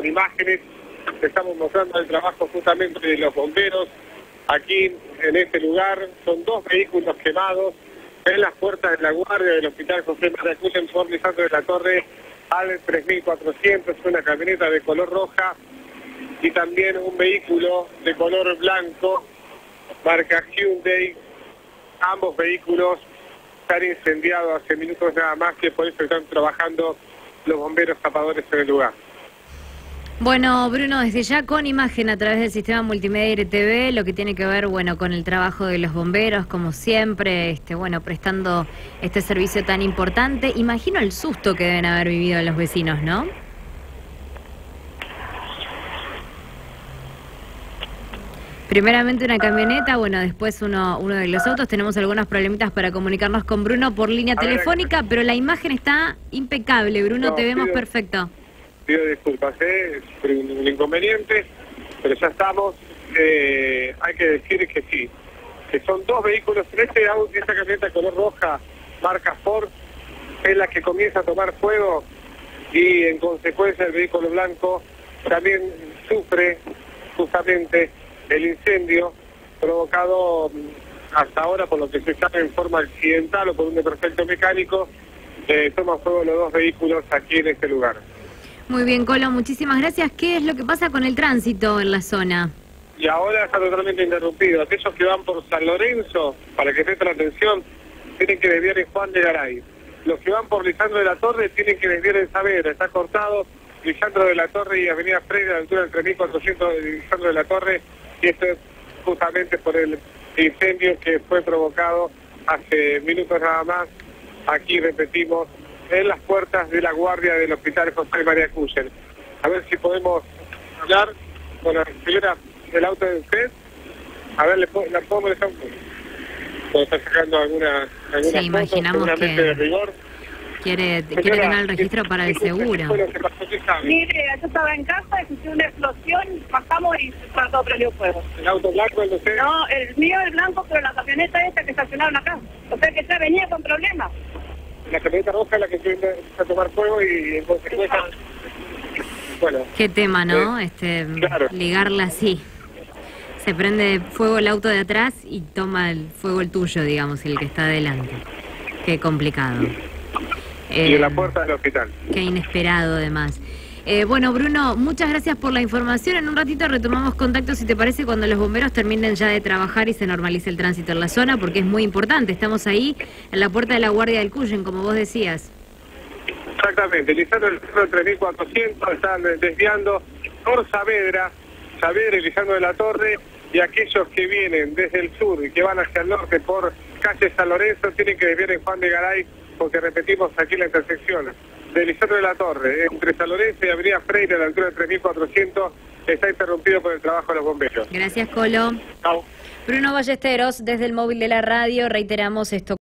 imágenes. Estamos mostrando el trabajo justamente de los bomberos aquí en este lugar. Son 2 vehículos quemados en las puertas de la guardia del Hospital José María Cuyen por Lisandro de la Torre al 3400, una camioneta de color roja y también un vehículo de color blanco, marca Hyundai. Ambos vehículos están incendiados hace minutos nada más, que por eso están trabajando los bomberos tapadores en el lugar. Bueno, Bruno, desde ya con imagen a través del sistema multimedia RTV, lo que tiene que ver, bueno, con el trabajo de los bomberos, como siempre, bueno, prestando este servicio tan importante. Imagino el susto que deben haber vivido los vecinos, ¿no? Primeramente una camioneta, bueno, después uno de los autos. Tenemos algunos problemitas para comunicarnos con Bruno por línea telefónica, pero la imagen está impecable, Bruno, te vemos perfecto. Pido disculpas, es un inconveniente, pero ya estamos. Hay que decir que sí, que son 2 vehículos. Esta camioneta de color roja, marca Ford, es la que comienza a tomar fuego y en consecuencia el vehículo blanco también sufre justamente el incendio provocado hasta ahora, por lo que se sabe, en forma accidental o por un desperfecto mecánico. Toman fuego los 2 vehículos aquí en este lugar. Muy bien, Colo, muchísimas gracias. ¿Qué es lo que pasa con el tránsito en la zona? Y ahora está totalmente interrumpido. Aquellos que van por San Lorenzo, para que presten atención, tienen que desviar en Juan de Garay. Los que van por Lisandro de la Torre tienen que desviar en Saavedra. Está cortado Lisandro de la Torre y Avenida Freire a la altura del 3400 de Lisandro de la Torre. Y esto es justamente por el incendio que fue provocado hace minutos nada más. Aquí repetimos, en las puertas de la guardia del Hospital José María Cuyen. A ver si podemos hablar con la señora del auto de usted. A ver, ¿la puedo molestar un poco? Puedo estar sacando algunas sí, fotos, imaginamos que de rigor. Quiere tener el registro para el seguro. Mire, yo estaba en casa, escuché una explosión, bajamos y todo prendió fuego. ¿El auto blanco, el de usted? No, el mío es blanco, pero la camioneta esta que estacionaron acá. O sea que ya venía con problemas. La camioneta roja es la que empieza a tomar fuego y en consecuencia... Bueno, qué tema, ¿no? Claro. Ligarla así. Se prende fuego el auto de atrás y toma el fuego el tuyo, digamos, el que está adelante. Qué complicado. Y en la puerta del hospital. Qué inesperado, además. Bueno, Bruno, muchas gracias por la información. En un ratito retomamos contacto, si te parece, cuando los bomberos terminen ya de trabajar y se normalice el tránsito en la zona, porque es muy importante. Estamos ahí en la puerta de la guardia del Cuyen, como vos decías. Exactamente. Lisandro del 3400 están desviando por Saavedra y Lisandro de la Torre, y aquellos que vienen desde el sur y que van hacia el norte por calle San Lorenzo tienen que desviar en Juan de Garay, porque repetimos, aquí la intersección de Lisandro de la Torre, entre San Lorenzo y Avenida Freire a la altura de 3400, está interrumpido por el trabajo de los bomberos. Gracias, Colo. Chao. Bruno Ballesteros, desde el móvil de la radio, reiteramos esto.